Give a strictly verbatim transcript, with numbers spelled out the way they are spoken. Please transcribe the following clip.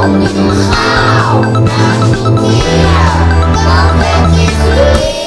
Gauw, nou niet hier, want het is weer.